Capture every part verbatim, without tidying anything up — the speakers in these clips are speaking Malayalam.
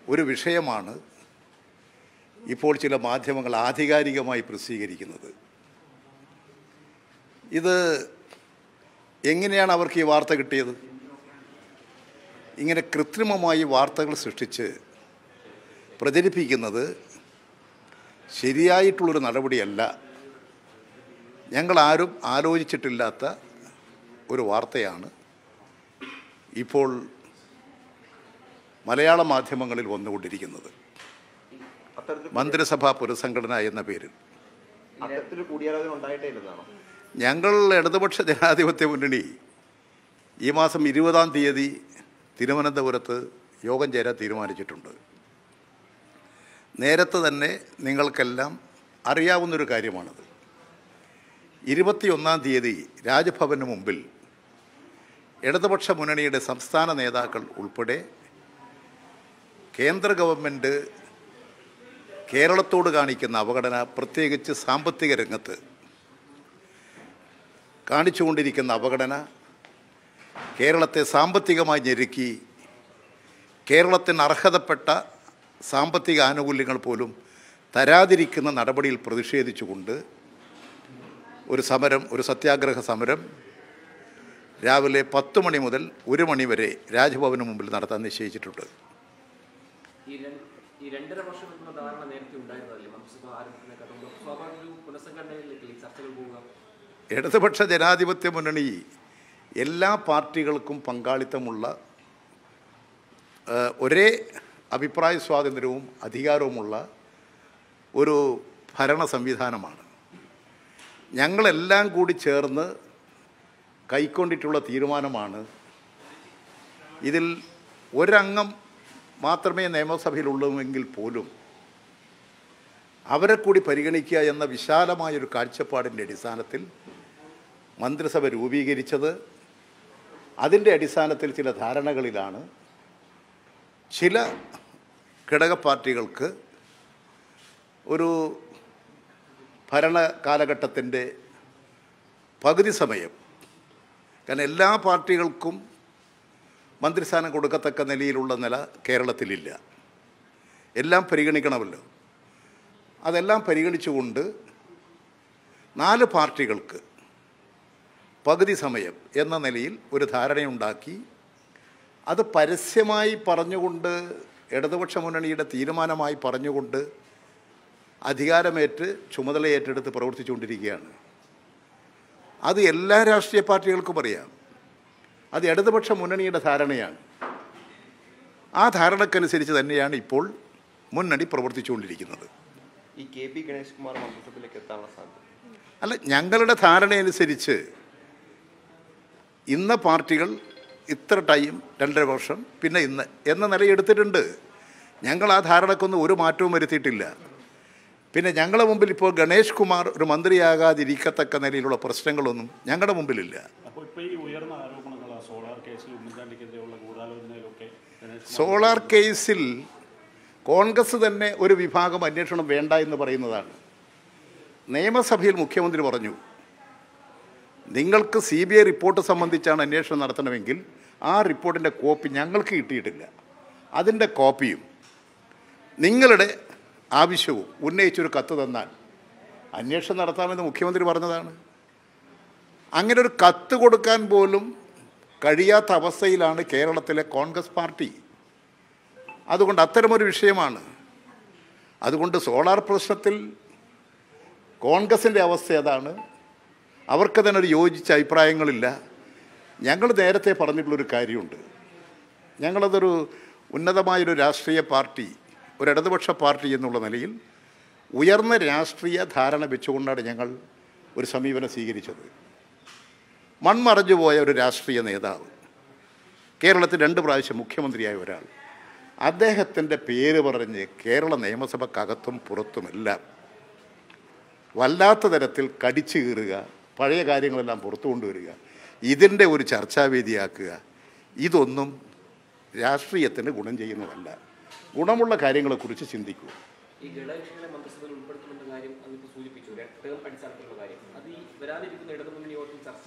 ഒരു വിഷയമാണ് ഇപ്പോൾ ചില മാധ്യമങ്ങൾ ആധികാരികമായി പ്രസിദ്ധീകരിക്കുന്നത്. ഇത് എങ്ങനെയാണ് അവർക്ക് ഈ വാർത്ത കിട്ടിയത്? ഇങ്ങനെ കൃത്രിമമായി വാർത്തകൾ സൃഷ്ടിച്ച് പ്രചരിപ്പിക്കുന്നത് ശരിയായിട്ടുള്ളൊരു നടപടിയല്ല. ഞങ്ങളാരും ആലോചിച്ചിട്ടില്ലാത്ത ഒരു വാർത്തയാണ് ഇപ്പോൾ മലയാള മാധ്യമങ്ങളിൽ വന്നുകൊണ്ടിരിക്കുന്നത്. മന്ത്രിസഭാ പുനഃസംഘടന എന്ന പേരിൽ ഞങ്ങൾ ഇടതുപക്ഷ ജനാധിപത്യ മുന്നണി ഈ മാസം ഇരുപതാം തീയതി തിരുവനന്തപുരത്ത് യോഗം ചേരാൻ തീരുമാനിച്ചിട്ടുണ്ട്. നേരത്തെ തന്നെ നിങ്ങൾക്കെല്ലാം അറിയാവുന്നൊരു കാര്യമാണത്. ഇരുപത്തിയൊന്നാം തീയതി രാജ്ഭവന് മുമ്പിൽ ഇടതുപക്ഷ മുന്നണിയുടെ സംസ്ഥാന നേതാക്കൾ ഉൾപ്പെടെ കേന്ദ്ര ഗവൺമെൻറ് കേരളത്തോട് കാണിക്കുന്ന അവഗണന, പ്രത്യേകിച്ച് സാമ്പത്തിക രംഗത്ത് കാണിച്ചുകൊണ്ടിരിക്കുന്ന അവഗണന, കേരളത്തെ സാമ്പത്തികമായി ഞെരുക്കി കേരളത്തിന് അർഹതപ്പെട്ട സാമ്പത്തിക ആനുകൂല്യങ്ങൾ പോലും തരാതിരിക്കുന്ന നടപടിയിൽ പ്രതിഷേധിച്ചുകൊണ്ട് ഒരു സമരം, ഒരു സത്യാഗ്രഹ സമരം രാവിലെ പത്ത് മണി മുതൽ ഒരു മണി വരെ രാജ്ഭവന് മുമ്പിൽ നടത്താൻ നിശ്ചയിച്ചിട്ടുണ്ട്. ഇടതുപക്ഷ ജനാധിപത്യ മുന്നണി എല്ലാ പാർട്ടികൾക്കും പങ്കാളിത്തമുള്ള ഒരേ അഭിപ്രായ സ്വാതന്ത്ര്യവും അധികാരവുമുള്ള ഒരു ഭരണ സംവിധാനമാണ്. ഞങ്ങളെല്ലാം കൂടി ചേർന്ന് കൈക്കൊണ്ടിട്ടുള്ള തീരുമാനമാണ്. ഇതിൽ ഒരംഗം മാത്രമേ നിയമസഭയിലുള്ളൂവെങ്കിൽ പോലും അവരെ കൂടി പരിഗണിക്കുക എന്ന വിശാലമായൊരു കാഴ്ചപ്പാടിൻ്റെ അടിസ്ഥാനത്തിൽ മന്ത്രിസഭ രൂപീകരിച്ചത്. അതിൻ്റെ അടിസ്ഥാനത്തിൽ ചില ധാരണകളിലാണ് ചില ഘടക പാർട്ടികൾക്ക് ഒരു ഭരണ കാലഘട്ടത്തിൻ്റെ പകുതി സമയം, കാരണം എല്ലാ പാർട്ടികൾക്കും മന്ത്രിസ്ഥാനം കൊടുക്കത്തക്ക നിലയിലുള്ള നില കേരളത്തിലില്ല. എല്ലാം പരിഗണിക്കണമല്ലോ. അതെല്ലാം പരിഗണിച്ചുകൊണ്ട് നാല് പാർട്ടികൾക്ക് പകുതി സമയം എന്ന നിലയിൽ ഒരു ധാരണയുണ്ടാക്കി അത് പരസ്യമായി പറഞ്ഞുകൊണ്ട്, ഇടതുപക്ഷ മുന്നണിയുടെ തീരുമാനമായി പറഞ്ഞുകൊണ്ട് അധികാരമേറ്റ് ചുമതല ഏറ്റെടുത്ത് പ്രവർത്തിച്ചുകൊണ്ടിരിക്കുകയാണ്. അത് എല്ലാ രാഷ്ട്രീയ പാർട്ടികൾക്കും അറിയാം. അത് ഇടതുപക്ഷ മുന്നണിയുടെ ധാരണയാണ്. ആ ധാരണക്കനുസരിച്ച് തന്നെയാണ് ഇപ്പോൾ മുന്നണി പ്രവർത്തിച്ചുകൊണ്ടിരിക്കുന്നത്. ഈ കെ പി ഗണേഷ് കുമാർ മന്ത്രിസഭയിലേക്ക് എത്താനുള്ള സാധ്യത അല്ല, ഞങ്ങളുടെ ധാരണയനുസരിച്ച് ഇന്ന പാർട്ടികൾ ഇത്ര ടൈം, രണ്ടര വർഷം, പിന്നെ ഇന്ന് എന്ന നിലയെടുത്തിട്ടുണ്ട്. ഞങ്ങൾ ആ ധാരണക്കൊന്നും ഒരു മാറ്റവും വരുത്തിയിട്ടില്ല. പിന്നെ ഞങ്ങളുടെ മുമ്പിൽ ഇപ്പോൾ ഗണേഷ് കുമാർ ഒരു മന്ത്രിയാകാതിരിക്കത്തക്ക നിലയിലുള്ള പ്രശ്നങ്ങളൊന്നും ഞങ്ങളുടെ മുമ്പിലില്ല. സോളാർ കേസിൽ കോൺഗ്രസ് തന്നെ ഒരു വിഭാഗം അന്വേഷണം വേണ്ട എന്ന് പറയുന്നതാണ്. നിയമസഭയിൽ മുഖ്യമന്ത്രി പറഞ്ഞു, നിങ്ങൾക്ക് സി ബി ഐ റിപ്പോർട്ട് സംബന്ധിച്ചാണ് അന്വേഷണം നടത്തണമെങ്കിൽ ആ റിപ്പോർട്ടിൻ്റെ കോപ്പി ഞങ്ങൾക്ക് കിട്ടിയിട്ടില്ല. അതിൻ്റെ കോപ്പിയും നിങ്ങളുടെ ആവശ്യവും ഉന്നയിച്ചൊരു കത്ത് തന്നാൽ അന്വേഷണം നടത്താമെന്ന് മുഖ്യമന്ത്രി പറഞ്ഞതാണ്. അങ്ങനെ ഒരു കത്ത് കൊടുക്കാൻ പോലും കഴിയാത്ത അവസ്ഥയിലാണ് കേരളത്തിലെ കോൺഗ്രസ് പാർട്ടി. അതുകൊണ്ട് അത്തരമൊരു വിഷയമാണ്. അതുകൊണ്ട് സോളാർ പ്രശ്നത്തിൽ കോൺഗ്രസിൻ്റെ അവസ്ഥ അതാണ്. അവർക്ക് തന്നെ ഒരു യോജിച്ച അഭിപ്രായങ്ങളില്ല. ഞങ്ങൾ നേരത്തെ പറഞ്ഞിട്ടുള്ളൊരു കാര്യമുണ്ട്. ഞങ്ങളതൊരു ഉന്നതമായൊരു രാഷ്ട്രീയ പാർട്ടി, ഒരു ഇടതുപക്ഷ പാർട്ടി എന്നുള്ള നിലയിൽ ഉയർന്ന രാഷ്ട്രീയ ധാരണ വെച്ചുകൊണ്ടാണ് ഞങ്ങൾ ഒരു സമീപനം സ്വീകരിച്ചത്. മൺമറഞ്ഞുപോയ ഒരു രാഷ്ട്രീയ നേതാവ്, കേരളത്തിൽ രണ്ട് പ്രാവശ്യം മുഖ്യമന്ത്രിയായ ഒരാൾ, അദ്ദേഹത്തിൻ്റെ പേര് പറഞ്ഞ് കേരള നിയമസഭക്കകത്തും പുറത്തുമെല്ലാം വല്ലാത്ത തരത്തിൽ കടിച്ചു കീറുക, പഴയ കാര്യങ്ങളെല്ലാം പുറത്തു കൊണ്ടുവരിക, ഇതിൻ്റെ ഒരു ചർച്ചാവേദിയാക്കുക, ഇതൊന്നും രാഷ്ട്രീയത്തിന് ഗുണം ചെയ്യുന്നതല്ല. ഗുണമുള്ള കാര്യങ്ങളെക്കുറിച്ച് ചിന്തിക്കുക.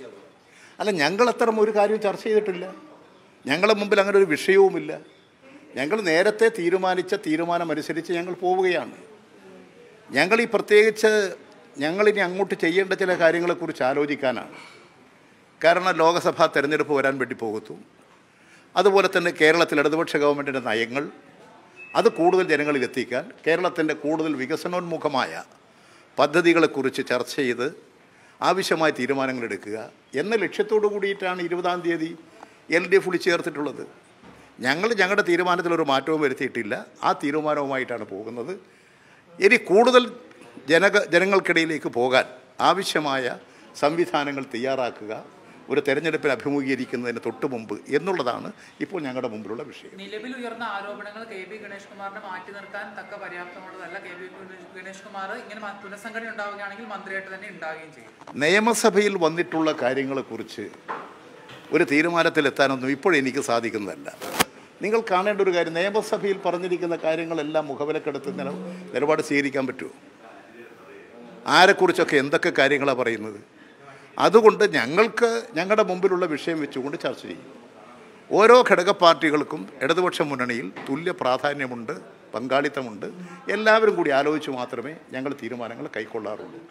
അല്ല, ഞങ്ങൾ അത്തരം ഒരു കാര്യവും ചർച്ച ചെയ്തിട്ടില്ല. ഞങ്ങളുടെ മുമ്പിൽ അങ്ങനെ ഒരു വിഷയവുമില്ല. ഞങ്ങൾ നേരത്തെ തീരുമാനിച്ച തീരുമാനമനുസരിച്ച് ഞങ്ങൾ പോവുകയാണ്. ഞങ്ങൾ ഈ പ്രത്യേകിച്ച് ഞങ്ങളിനി അങ്ങോട്ട് ചെയ്യേണ്ട ചില കാര്യങ്ങളെക്കുറിച്ച് ആലോചിക്കാനാണ്. കാരണം ലോക്സഭാ തെരഞ്ഞെടുപ്പ് വരാൻ വേണ്ടി പോകുന്നു. അതുപോലെ തന്നെ കേരളത്തിൽ ഇടതുപക്ഷ ഗവൺമെൻറ്റിൻ്റെ നയങ്ങൾ അത് കൂടുതൽ ജനങ്ങളിൽ എത്തിക്കാൻ, കേരളത്തിൻ്റെ കൂടുതൽ വികസനോന്മുഖമായ പദ്ധതികളെക്കുറിച്ച് ചർച്ച ചെയ്ത് ആവശ്യമായ തീരുമാനങ്ങൾ എടുക്കുക എന്ന ലക്ഷ്യത്തോടു കൂടിയിട്ടാണ് ഇരുപതാം തീയതി എൽ ഡി എഫ് വിളിച്ച് ചേർത്തിട്ടുള്ളത്. ഞങ്ങൾ ഞങ്ങളുടെ തീരുമാനത്തിലൊരു മാറ്റവും വരുത്തിയിട്ടില്ല. ആ തീരുമാനവുമായിട്ടാണ് പോകുന്നത്. ഇനി കൂടുതൽ ജനക ജനങ്ങൾക്കിടയിലേക്ക് പോകാൻ ആവശ്യമായ സംവിധാനങ്ങൾ തയ്യാറാക്കുക, ഒരു തെരഞ്ഞെടുപ്പിൽ അഭിമുഖീകരിക്കുന്നതിന് തൊട്ട് മുമ്പ് എന്നുള്ളതാണ് ഇപ്പോൾ ഞങ്ങളുടെ മുമ്പിലുള്ള വിഷയം. നിലവിൽ ഉയർന്ന ആരോപണങ്ങൾ കെ പി ഗണേഷ് കുമാറിനെ മാറ്റി നിർത്താൻ തക്ക പര്യാപ്തമുള്ളതല്ല. കെ പി ഗണേഷ് കുമാർ ഇങ്ങനെ പുനഃസംഘടന ഉണ്ടാവുകയാണെങ്കിൽ മന്ത്രിയായിട്ട് തന്നെ ഉണ്ടാവുകയും ചെയ്യും. നിയമസഭയിൽ വന്നിട്ടുള്ള കാര്യങ്ങളെക്കുറിച്ച് ഒരു തീരുമാനത്തിലെത്താനൊന്നും ഇപ്പോഴെനിക്ക് സാധിക്കുന്നതല്ല. നിങ്ങൾ കാണേണ്ട ഒരു കാര്യം, നിയമസഭയിൽ പറഞ്ഞിരിക്കുന്ന കാര്യങ്ങളെല്ലാം മുഖവിലക്കെടുത്ത് നില നിലപാട് സ്വീകരിക്കാൻ പറ്റുമോ? ആരെക്കുറിച്ചൊക്കെ എന്തൊക്കെ കാര്യങ്ങളാണ് പറയുന്നത്? അതുകൊണ്ട് ഞങ്ങൾക്ക് ഞങ്ങളുടെ മുമ്പിലുള്ള വിഷയം വെച്ചുകൊണ്ട് ചർച്ച ചെയ്യും. ഓരോ ഘടക പാർട്ടികൾക്കും ഇടതുപക്ഷ മുന്നണിയിൽ തുല്യ പ്രാധാന്യമുണ്ട്, പങ്കാളിത്തമുണ്ട്. എല്ലാവരും കൂടി ആലോചിച്ച് മാത്രമേ ഞങ്ങൾ തീരുമാനങ്ങൾ കൈക്കൊള്ളാറുള്ളൂ.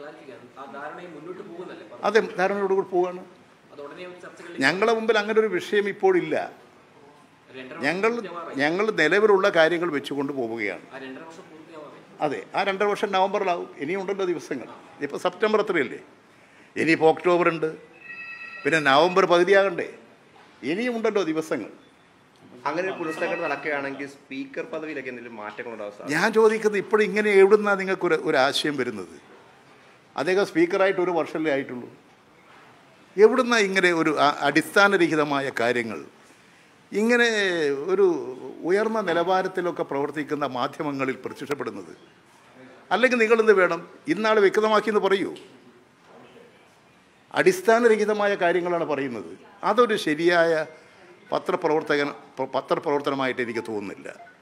അതെ, ധാരണയോടുകൂടി പോവുകയാണ്. ഞങ്ങളുടെ മുമ്പിൽ അങ്ങനെ ഒരു വിഷയം ഇപ്പോഴില്ല. ഞങ്ങൾ ഞങ്ങൾ നിലവിലുള്ള കാര്യങ്ങൾ വെച്ചുകൊണ്ട് പോവുകയാണ്. അതെ, ആ രണ്ടര വർഷം നവംബറിലാവും. ഇനിയുണ്ടല്ലോ ദിവസങ്ങൾ. ഇപ്പോൾ സെപ്റ്റംബർ എത്രയല്ലേ? ഇനിയിപ്പോൾ ഒക്ടോബർ ഉണ്ട്, പിന്നെ നവംബർ പകുതിയാകണ്ടേ? ഇനിയുമുണ്ടല്ലോ ദിവസങ്ങൾ. അങ്ങനെ ഒരു പുനഃസംഘടന നടക്കുകയാണെങ്കിൽ സ്പീക്കർ പദവിയിലൊക്കെ എന്തെങ്കിലും മാറ്റങ്ങളുണ്ടാവും? ഞാൻ ചോദിക്കുന്നത് ഇപ്പോഴും ഇങ്ങനെ എവിടുന്നാണ് നിങ്ങൾക്കൊരു ഒരു ആശയം വരുന്നത്? അദ്ദേഹം സ്പീക്കറായിട്ട് ഒരു വർഷമല്ലേ ആയിട്ടുള്ളൂ. എവിടുന്നാണ് ഇങ്ങനെ ഒരു അടിസ്ഥാനരഹിതമായ കാര്യങ്ങൾ, ഇങ്ങനെ ഒരു ഉയർന്ന നിലവാരത്തിലൊക്കെ പ്രവർത്തിക്കുന്ന മാധ്യമങ്ങളിൽ പ്രത്യക്ഷപ്പെടുന്നത്? അല്ലെങ്കിൽ നിങ്ങളെന്ത് വേണം, ഇന്നാൾ വ്യക്തമാക്കിയെന്ന് പറയൂ. അടിസ്ഥാനരഹിതമായ കാര്യങ്ങളാണ് പറയുന്നത്. അതൊരു ശരിയായ പത്രപ്രവർത്തകൻ പത്രപ്രവർത്തനമായിട്ട് എനിക്ക് തോന്നുന്നില്ല.